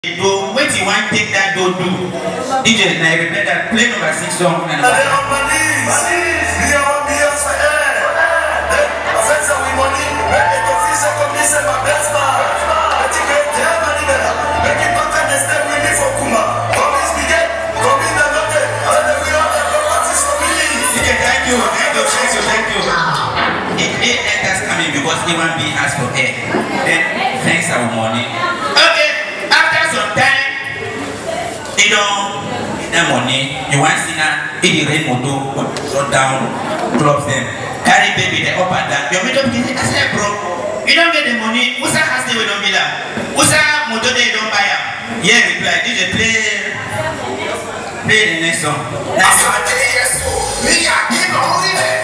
Do wait you want take that do DJ now replay that play number 6 song and thank you. That's coming because human being has for air. Then thanks our money. Okay, after some time, you know, that money, you want to see now, if you rain moto, shut down, clubs them, carry baby the up and down. Your middle business, I said, bro, you don't get the money. Usa has the way don't be that. Usa moto they don't buy up. Yeah, reply. DJ play the next song. That's what it is. Me, I give only